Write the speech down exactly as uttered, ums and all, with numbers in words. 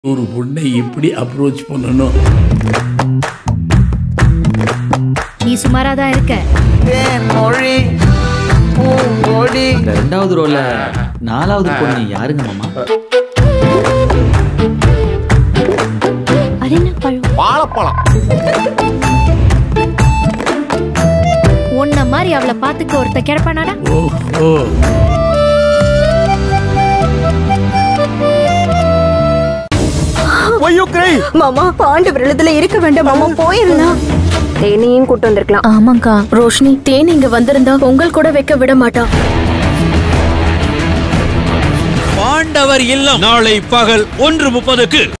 ஒரு பொண்ணை எப்படி அப்ரோச் பண்ணணும்? நீ சுமாரா தான் இருக்க. மொழி பூங்கொடி. ரெண்டாவது ரோல நாலாவது பொண்ணு யாருங்க மாமா? அது என்ன பழம்? வாழைப்பழம். உன்ன மாதிரி அவளை பாத்துக்க ஒருத்த கிடப்பானாடா. ஓ ஓ மாமா பாண்டவர் இல்லத்துல இருக்க வேண்டாம் மாமா, போயிடலாம். தேனியும் கூட்டு வந்திருக்கலாம். ஆமாங்கா, ரோஷினி தேனி இங்க வந்திருந்தா பொங்கல் கூட வைக்க விட மாட்டா. பாண்டவர் இல்லம் நாளை பகல் ஒன்று முப்பதுக்கு.